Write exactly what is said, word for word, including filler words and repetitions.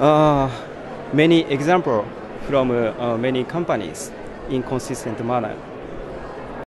uh, many example from uh, many companies in consistent manner.